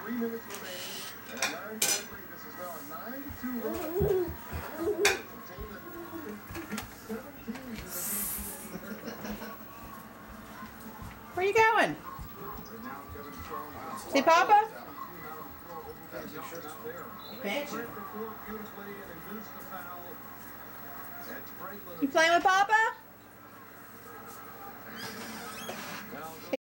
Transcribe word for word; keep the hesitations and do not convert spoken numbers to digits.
Three minutes remaining. And nine three. This is now a nine two run. Where are you going? See Papa? You playing with Papa?